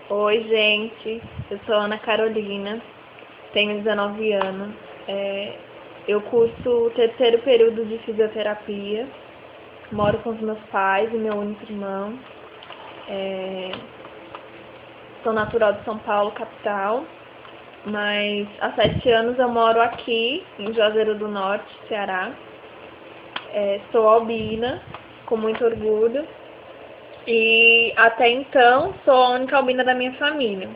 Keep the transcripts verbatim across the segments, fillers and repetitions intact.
Oi, gente. Eu sou Ana Carolina, tenho dezenove anos. É, eu curso o terceiro período de fisioterapia. Moro com os meus pais e meu único irmão. É, sou natural de São Paulo, capital. Mas há sete anos eu moro aqui, em Juazeiro do Norte, Ceará. É, sou albina, com muito orgulho. E até então sou a única albina da minha família.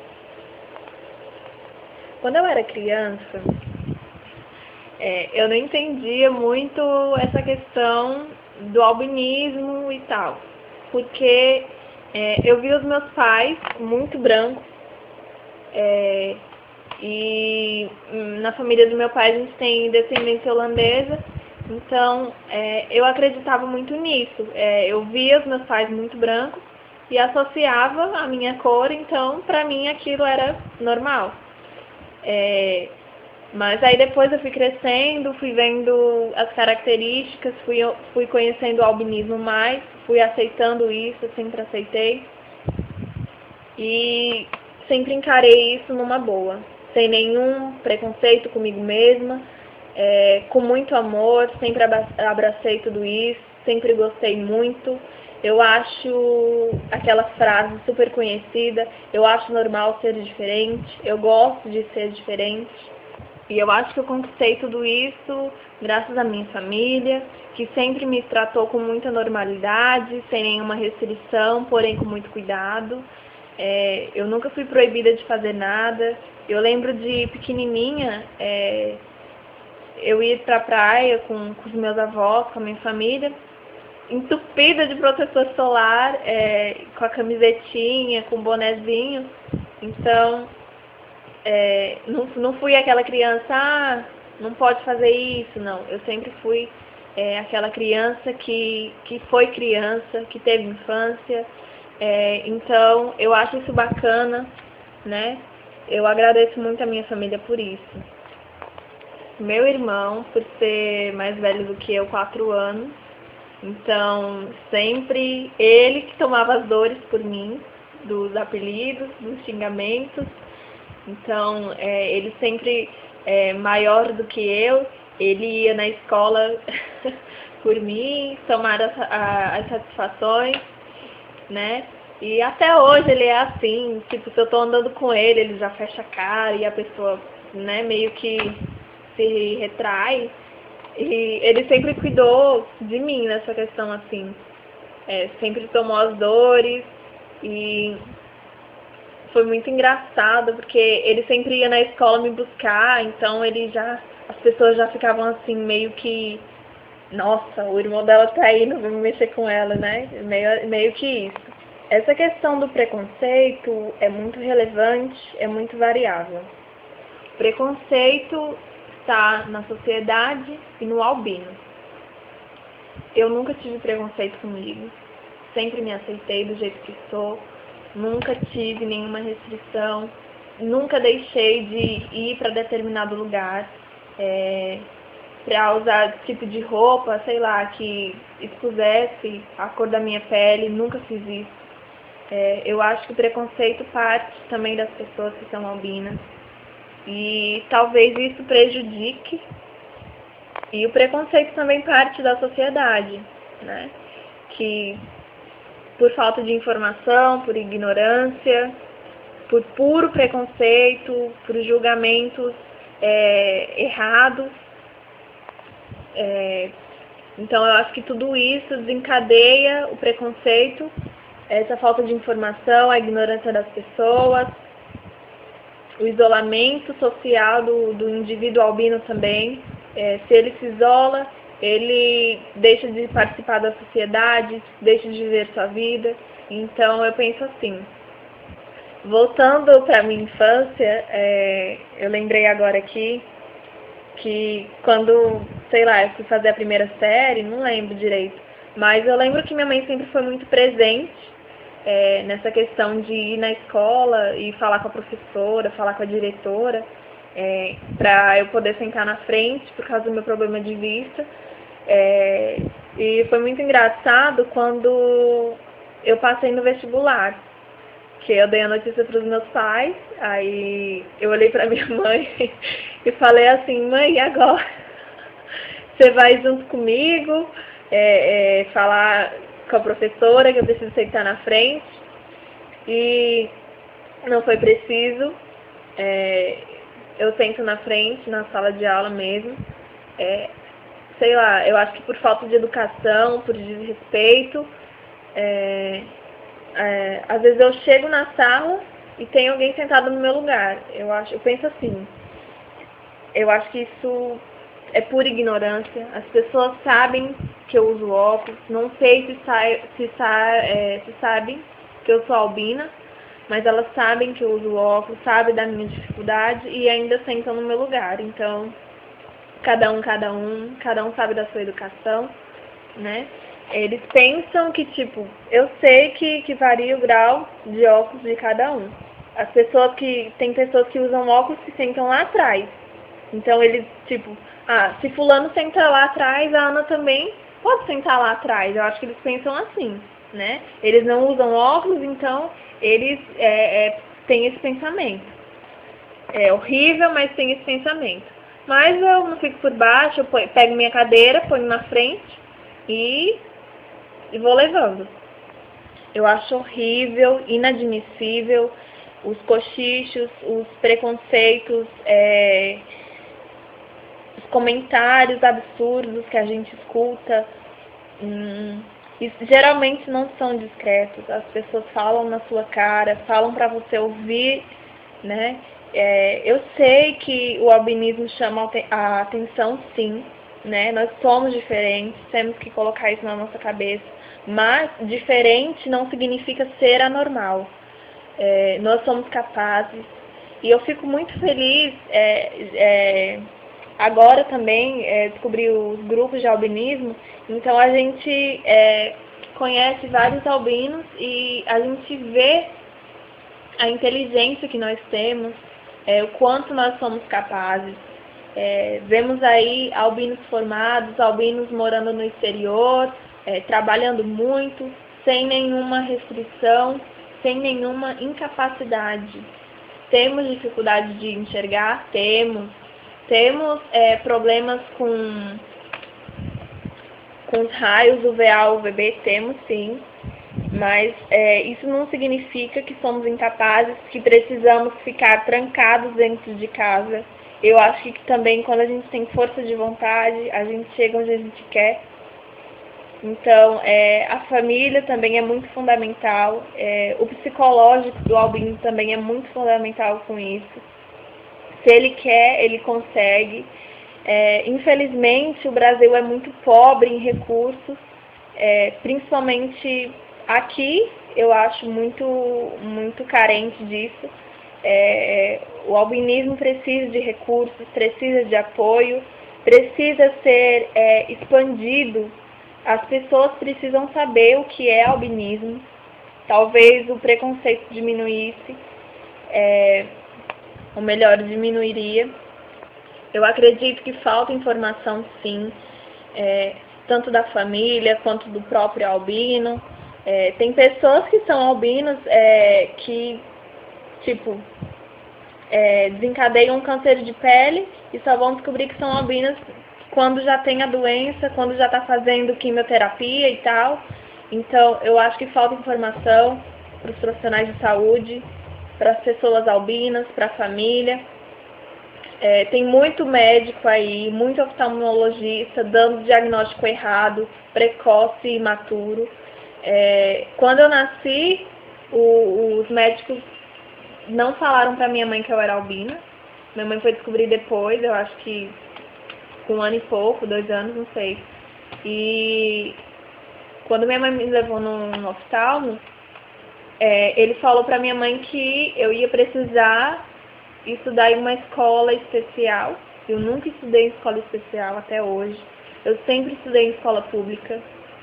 Quando eu era criança, é, eu não entendia muito essa questão do albinismo e tal. Porque é, eu vi os meus pais muito brancos. É, e na família do meu pai a gente tem descendência holandesa. Então, é, eu acreditava muito nisso. É, eu via os meus pais muito brancos e associava a minha cor, então, para mim, aquilo era normal. É, mas aí depois eu fui crescendo, fui vendo as características, fui, fui conhecendo o albinismo mais, fui aceitando isso, sempre aceitei. E sempre encarei isso numa boa, sem nenhum preconceito comigo mesma. É, com muito amor, sempre abracei tudo isso, sempre gostei muito. Eu acho aquela frase super conhecida, eu acho normal ser diferente, eu gosto de ser diferente. E eu acho que eu conquistei tudo isso graças à minha família, que sempre me tratou com muita normalidade, sem nenhuma restrição, porém com muito cuidado. É, eu nunca fui proibida de fazer nada. Eu lembro de pequenininha, é, eu ia pra praia com, com os meus avós, com a minha família, entupida de protetor solar, é, com a camisetinha, com o bonezinho. Então, é, não, não fui aquela criança, ah, não pode fazer isso, não. Eu sempre fui é, aquela criança que, que foi criança, que teve infância. É, então, eu acho isso bacana, né? Eu agradeço muito a minha família por isso. Meu irmão, por ser mais velho do que eu, quatro anos, então sempre ele que tomava as dores por mim, dos apelidos, dos xingamentos. Então, é, ele sempre é, maior do que eu, ele ia na escola por mim, tomar as, a, as satisfações, né? E até hoje ele é assim, tipo, se eu tô andando com ele, ele já fecha a cara e a pessoa, né, meio que se retrai. E ele sempre cuidou de mim nessa questão, assim. É, sempre tomou as dores e foi muito engraçado, porque ele sempre ia na escola me buscar, então ele já, as pessoas já ficavam assim, meio que, nossa, o irmão dela tá indo, vamos mexer com ela, né? Meio, meio que isso. Essa questão do preconceito é muito relevante, é muito variável. Preconceito está na sociedade e no albino. Eu nunca tive preconceito comigo, sempre me aceitei do jeito que sou, nunca tive nenhuma restrição, nunca deixei de ir para determinado lugar é, para usar tipo de roupa, sei lá, que expusesse a cor da minha pele, nunca fiz isso. É, eu acho que o preconceito parte também das pessoas que são albinas. E talvez isso prejudique. E o preconceito também parte da sociedade, né? Que por falta de informação, por ignorância, por puro preconceito, por julgamentos é, errados. É, então eu acho que tudo isso desencadeia o preconceito, essa falta de informação, a ignorância das pessoas, o isolamento social do, do indivíduo albino também. É, se ele se isola, ele deixa de participar da sociedade, deixa de viver sua vida. Então eu penso assim, voltando para a minha infância, é, eu lembrei agora aqui que quando, sei lá, eu fui fazer a primeira série, não lembro direito, mas eu lembro que minha mãe sempre foi muito presente É, nessa questão de ir na escola e falar com a professora, falar com a diretora, é, para eu poder sentar na frente por causa do meu problema de vista. É, e foi muito engraçado quando eu passei no vestibular. que eu dei a notícia para os meus pais, aí eu olhei para minha mãe e falei assim, mãe, e agora? Você vai junto comigo, é, é, falar com a professora que eu preciso sentar na frente? E não foi preciso, é, eu sento na frente, na sala de aula mesmo, é, sei lá, eu acho que por falta de educação, por desrespeito, é, é, às vezes eu chego na sala e tem alguém sentado no meu lugar. Eu acho, eu penso assim, eu acho que isso é pura ignorância. As pessoas sabem que eu uso óculos, não sei se, sai, se, sa, é, se sabem que eu sou albina, mas elas sabem que eu uso óculos, sabem da minha dificuldade e ainda sentam no meu lugar. Então, cada um, cada um, cada um sabe da sua educação, né? Eles pensam que, tipo, eu sei que, que varia o grau de óculos de cada um. As pessoas que, tem pessoas que usam óculos que sentam lá atrás. Então, eles, tipo, ah, se fulano senta lá atrás, a Ana também pode sentar lá atrás. Eu acho que eles pensam assim, né? Eles não usam óculos, então eles é, é, têm esse pensamento. É horrível, mas tem esse pensamento. Mas eu não fico por baixo, eu pego minha cadeira, ponho na frente e, e vou levando. Eu acho horrível, inadmissível os cochichos, os preconceitos, é, os comentários absurdos que a gente escuta. Hum, e geralmente não são discretos. As pessoas falam na sua cara, falam para você ouvir, né? É, eu sei que o albinismo chama a atenção, sim, né? Nós somos diferentes, temos que colocar isso na nossa cabeça. Mas diferente não significa ser anormal. É, nós somos capazes. E eu fico muito feliz, é, é, agora também, é, descobri os grupos de albinismo. Então a gente é, conhece vários albinos e a gente vê a inteligência que nós temos, é, o quanto nós somos capazes. É, vemos aí albinos formados, albinos morando no exterior, é, trabalhando muito, sem nenhuma restrição, sem nenhuma incapacidade. Temos dificuldade de enxergar? Temos. Temos é, problemas com, com os raios U V A, U V B? Temos sim. Mas é, isso não significa que somos incapazes, que precisamos ficar trancados dentro de casa. Eu acho que também quando a gente tem força de vontade, a gente chega onde a gente quer. Então, é, a família também é muito fundamental. É, o psicológico do albino também é muito fundamental com isso. Se ele quer, ele consegue. É, infelizmente, o Brasil é muito pobre em recursos, é, principalmente aqui, eu acho muito, muito carente disso. É, o albinismo precisa de recursos, precisa de apoio, precisa ser é, expandido. As pessoas precisam saber o que é albinismo. Talvez o preconceito diminuísse, é, ou melhor, diminuiria. Eu acredito que falta informação, sim, é, tanto da família quanto do próprio albino. É, tem pessoas que são albinos é, que, tipo, é, desencadeiam um câncer de pele e só vão descobrir que são albinas quando já tem a doença, quando já está fazendo quimioterapia e tal. Então, eu acho que falta informação para os profissionais de saúde, para as pessoas albinas, para a família. É, tem muito médico aí, muito oftalmologista dando diagnóstico errado, precoce e imaturo. É, quando eu nasci, o, os médicos não falaram para minha mãe que eu era albina. Minha mãe foi descobrir depois, eu acho que com um ano e pouco, dois anos, não sei. E quando minha mãe me levou no, no oftalmo, é, ele falou para minha mãe que eu ia precisar estudar em uma escola especial. Eu nunca estudei em escola especial até hoje. Eu sempre estudei em escola pública.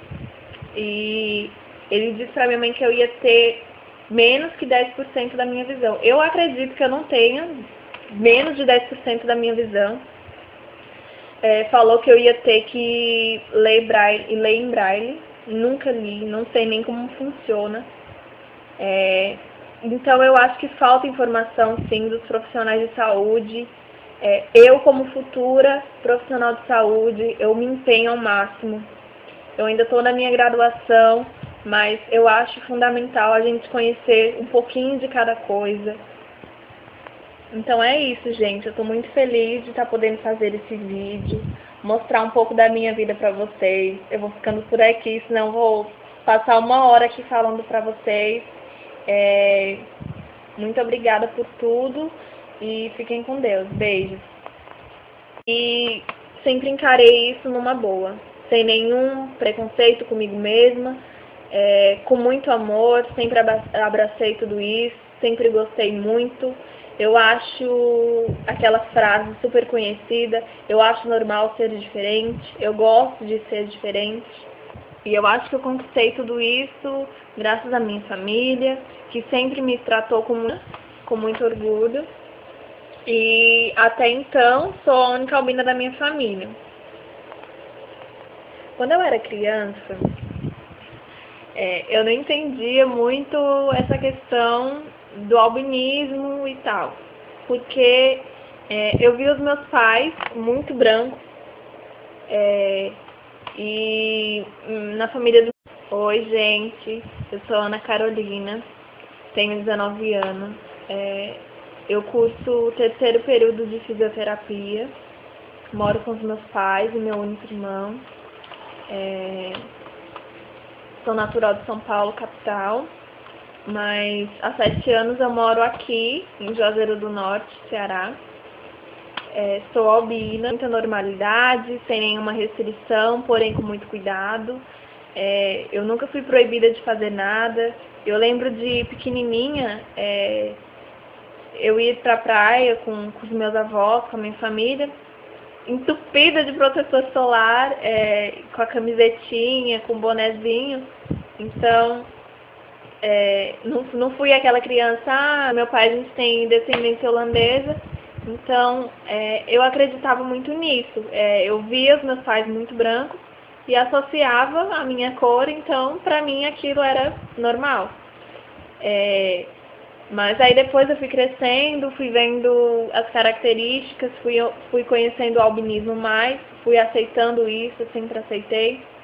E ele disse pra minha mãe que eu ia ter menos que dez por cento da minha visão. Eu acredito que eu não tenha menos de dez por cento da minha visão. É, falou que eu ia ter que ler, braille, ler em braille. Nunca li, não sei nem como funciona. É, Então, eu acho que falta informação, sim, dos profissionais de saúde. É, eu, como futura profissional de saúde, eu me empenho ao máximo. Eu ainda estou na minha graduação, mas eu acho fundamental a gente conhecer um pouquinho de cada coisa. Então é isso, gente. Eu estou muito feliz de estar podendo fazer esse vídeo, mostrar um pouco da minha vida para vocês. Eu vou ficando por aqui, senão vou passar uma hora aqui falando para vocês. É... Muito obrigada por tudo e fiquem com Deus. Beijos. E sempre encarei isso numa boa, sem nenhum preconceito comigo mesma, é, com muito amor, sempre abracei tudo isso, sempre gostei muito. Eu acho aquela frase super conhecida, eu acho normal ser diferente, eu gosto de ser diferente. E eu acho que eu conquistei tudo isso graças à minha família, que sempre me tratou com, com muito orgulho. E até então sou a única albina da minha família. Quando eu era criança, é, eu não entendia muito essa questão do albinismo e tal, porque é, eu vi os meus pais muito brancos é, e na família do... Oi, gente, eu sou Ana Carolina, tenho dezenove anos, é, eu curso o terceiro período de fisioterapia, moro com os meus pais e meu único irmão. É, sou natural de São Paulo, capital, mas há sete anos eu moro aqui, em Juazeiro do Norte, Ceará. É, sou albina, muita normalidade, sem nenhuma restrição, porém com muito cuidado. É, eu nunca fui proibida de fazer nada. Eu lembro de pequenininha, é, eu ia pra praia com, com os meus avós, com a minha família, entupida de protetor solar, é, com a camisetinha, com o bonezinho. Então, é, não, não fui aquela criança, ah, meu pai, a gente tem descendência holandesa, então é, eu acreditava muito nisso. É, eu via os meus pais muito brancos e associava a minha cor, então para mim aquilo era normal. É, Mas aí depois eu fui crescendo, fui vendo as características, fui, fui conhecendo o albinismo mais, fui aceitando isso, sempre aceitei.